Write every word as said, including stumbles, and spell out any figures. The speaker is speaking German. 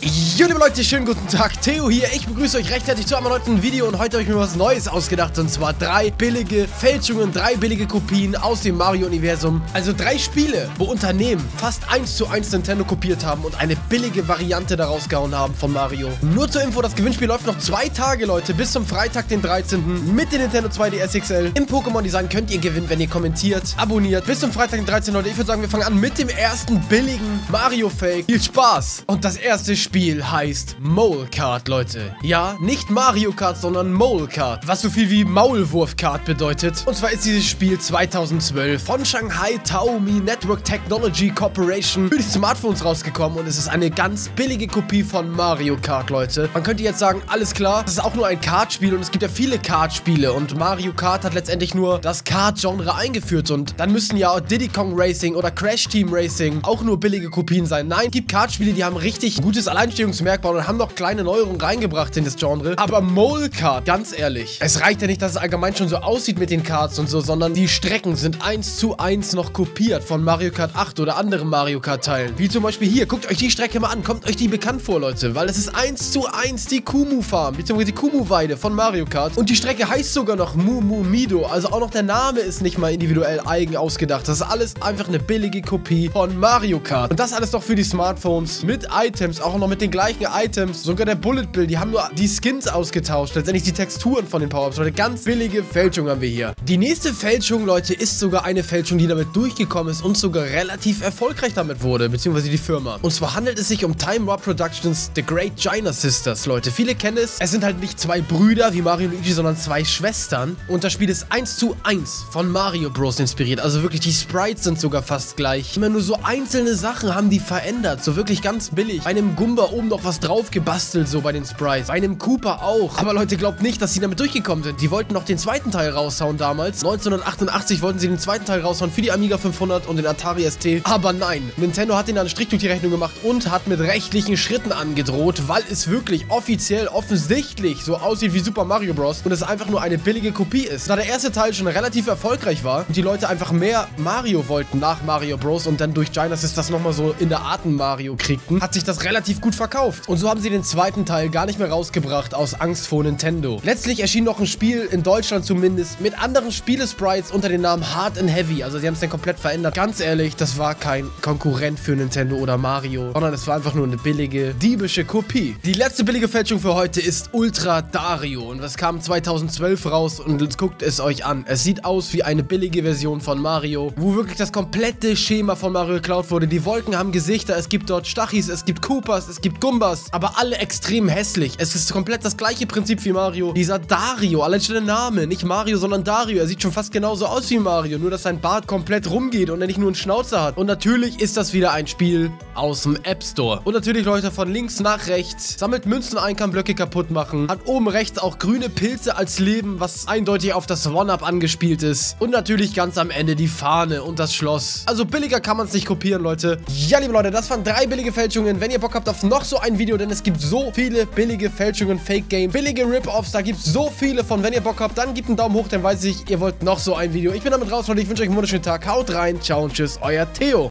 Jo, liebe Leute, schönen guten Tag, Theo hier, ich begrüße euch recht herzlich zu einem neuen Video und heute habe ich mir was Neues ausgedacht und zwar drei billige Fälschungen, drei billige Kopien aus dem Mario-Universum, also drei Spiele, wo Unternehmen fast eins zu eins Nintendo kopiert haben und eine billige Variante daraus gehauen haben von Mario. Nur zur Info, das Gewinnspiel läuft noch zwei Tage, Leute, bis zum Freitag, den dreizehnten mit dem Nintendo zwei D S X L. Im Pokémon-Design könnt ihr gewinnen, wenn ihr kommentiert, abonniert. Bis zum Freitag, den dreizehnten, Leute, ich würde sagen, wir fangen an mit dem ersten billigen Mario-Fake. Viel Spaß! Und das erste Spiel Spiel heißt Mole Kart, Leute. Ja, nicht Mario Kart, sondern Mole Kart, was so viel wie Maulwurf Kart bedeutet. Und zwar ist dieses Spiel zweitausendzwölf von Shanghai Taomi Network Technology Corporation für die Smartphones rausgekommen und es ist eine ganz billige Kopie von Mario Kart, Leute. Man könnte jetzt sagen, alles klar, das ist auch nur ein Kartspiel und es gibt ja viele Kartspiele und Mario Kart hat letztendlich nur das Kart-Genre eingeführt und dann müssten ja Diddy Kong Racing oder Crash Team Racing auch nur billige Kopien sein. Nein, es gibt Kartspiele, die haben richtig gutes Alleinstellungsmerkmal und haben noch kleine Neuerungen reingebracht in das Genre. Aber Mole Kart, ganz ehrlich, es reicht ja nicht, dass es allgemein schon so aussieht mit den Karts und so, sondern die Strecken sind eins zu eins noch kopiert von Mario Kart acht oder anderen Mario Kart Teilen. Wie zum Beispiel hier, guckt euch die Strecke mal an, kommt euch die bekannt vor, Leute, weil es ist eins zu eins die Kumu Farm, beziehungsweise die Kumu Weide von Mario Kart und die Strecke heißt sogar noch Mumu Mido, also auch noch der Name ist nicht mal individuell eigen ausgedacht. Das ist alles einfach eine billige Kopie von Mario Kart. Und das alles doch für die Smartphones mit Items, auch noch mit den gleichen Items, sogar der Bullet Bill, die haben nur die Skins ausgetauscht, letztendlich die Texturen von den Power-Ups. Leute, ganz billige Fälschung haben wir hier. Die nächste Fälschung, Leute, ist sogar eine Fälschung, die damit durchgekommen ist und sogar relativ erfolgreich damit wurde, beziehungsweise die Firma. Und zwar handelt es sich um Time Warp Productions The Great China Sisters, Leute. Viele kennen es. Es sind halt nicht zwei Brüder wie Mario und Luigi, sondern zwei Schwestern. Und das Spiel ist eins zu eins von Mario Bros. Inspiriert. Also wirklich, die Sprites sind sogar fast gleich. Immer nur so einzelne Sachen haben die verändert. So wirklich ganz billig. Bei einem Gumba oben noch was drauf gebastelt, so bei den Sprites. Bei einem Koopa auch. Aber Leute, glaubt nicht, dass sie damit durchgekommen sind. Die wollten noch den zweiten Teil raushauen damals. neunzehnhundertachtundachtzig wollten sie den zweiten Teil raushauen für die Amiga fünfhundert und den Atari S T. Aber nein, Nintendo hat ihnen einen Strich durch die Rechnung gemacht und hat mit rechtlichen Schritten angedroht, weil es wirklich offiziell offensichtlich so aussieht wie Super Mario Bros. Und es einfach nur eine billige Kopie ist. Da der erste Teil schon relativ erfolgreich war und die Leute einfach mehr Mario wollten nach Mario Bros. Und dann durch Genesis das nochmal so in der Art Mario kriegten, hat sich das relativ gut verkauft. Und so haben sie den zweiten Teil gar nicht mehr rausgebracht aus Angst vor Nintendo. Letztlich erschien noch ein Spiel, in Deutschland zumindest, mit anderen Spielesprites unter dem Namen Hard and Heavy. Also sie haben es dann komplett verändert. Ganz ehrlich, das war kein Konkurrent für Nintendo oder Mario, sondern es war einfach nur eine billige, diebische Kopie. Die letzte billige Fälschung für heute ist Ultra Dario. Und das kam zweitausendzwölf raus und jetzt guckt es euch an. Es sieht aus wie eine billige Version von Mario, wo wirklich das komplette Schema von Mario geklaut wurde. Die Wolken haben Gesichter, es gibt dort Stachis, es gibt Koopas, es gibt Gumbas, aber alle extrem hässlich. Es ist komplett das gleiche Prinzip wie Mario. Dieser Dario, allein schon der Name, nicht Mario, sondern Dario. Er sieht schon fast genauso aus wie Mario, nur dass sein Bart komplett rumgeht und er nicht nur einen Schnauzer hat. Und natürlich ist das wieder ein Spiel aus dem App Store. Und natürlich, Leute, von links nach rechts. Sammelt Münzen ein, kann Blöcke kaputt machen. Hat oben rechts auch grüne Pilze als Leben, was eindeutig auf das One-Up angespielt ist. Und natürlich ganz am Ende die Fahne und das Schloss. Also billiger kann man es nicht kopieren, Leute. Ja, liebe Leute, das waren drei billige Fälschungen. Wenn ihr Bock habt auf noch so ein Video, denn es gibt so viele billige Fälschungen, Fake-Games, billige Rip-Offs, da gibt es so viele von. Wenn ihr Bock habt, dann gebt einen Daumen hoch, dann weiß ich, ihr wollt noch so ein Video. Ich bin damit raus, Leute. Ich wünsche euch einen wunderschönen Tag. Haut rein, ciao und tschüss, euer Theo.